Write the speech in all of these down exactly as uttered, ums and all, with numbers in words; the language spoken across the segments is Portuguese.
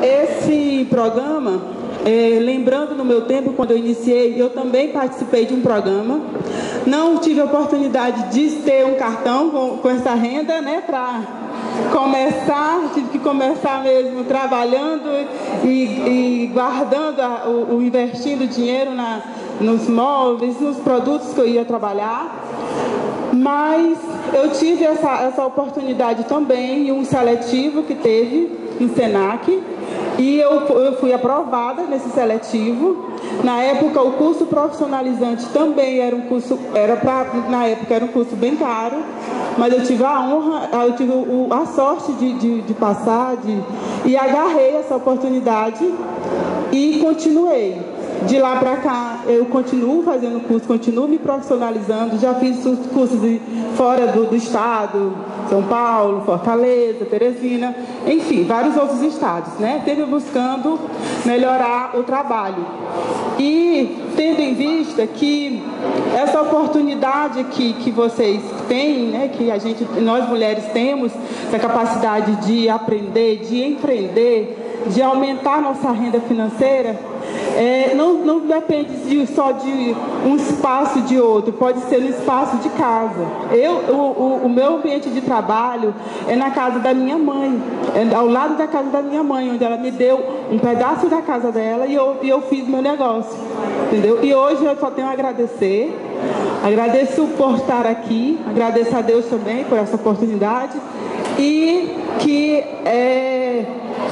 Esse programa, é, lembrando no meu tempo, quando eu iniciei, eu também participei de um programa. Não tive a oportunidade de ter um cartão com, com essa renda, né, para começar, tive que começar mesmo trabalhando e, e guardando, a, o, o investindo dinheiro na, nos móveis, nos produtos que eu ia trabalhar. Mas eu tive essa, essa oportunidade também em um seletivo que teve no Senac, e eu, eu fui aprovada nesse seletivo. Na época, o curso profissionalizante também era um curso, era pra, na época era um curso bem caro, mas eu tive a honra, eu tive o, a sorte de, de, de passar, de, e agarrei essa oportunidade e continuei. De lá para cá, eu continuo fazendo curso, continuo me profissionalizando. Já fiz cursos fora do, do estado, São Paulo, Fortaleza, Teresina, enfim, vários outros estados, né? Sempre buscando melhorar o trabalho. E tendo em vista que essa oportunidade que, que vocês têm, né, que a gente, nós mulheres temos, essa capacidade de aprender, de empreender, de aumentar nossa renda financeira, É, não, não depende de, só de um espaço de outro, pode ser no espaço de casa. Eu, o, o, o meu ambiente de trabalho é na casa da minha mãe, é ao lado da casa da minha mãe, onde ela me deu um pedaço da casa dela e eu, e eu fiz meu negócio, entendeu? E hoje eu só tenho a agradecer, agradeço por estar aqui, agradeço a Deus também por essa oportunidade e que é...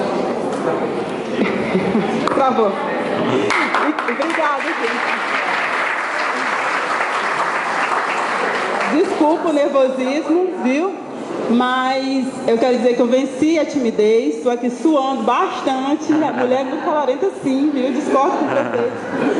Por favor. Obrigada, gente. Desculpa o nervosismo, viu? Mas eu quero dizer que eu venci a timidez, estou aqui suando bastante. A mulher é muito calorenta sim, viu? Discordo com vocês.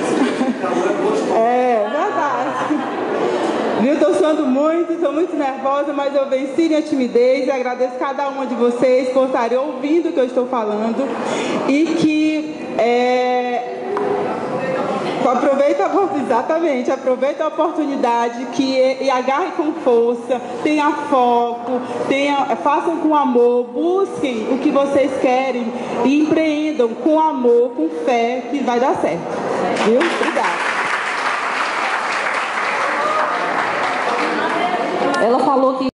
É, verdade. Viu? Estou suando muito, estou muito nervosa, mas eu venci minha timidez e agradeço cada uma de vocês por estarem ouvindo o que eu estou falando e que é, aproveita, exatamente, aproveita a oportunidade que, e agarre com força, tenha foco, tenha, façam com amor, busquem o que vocês querem e empreendam com amor, com fé, que vai dar certo. Viu? Obrigada. Ela falou que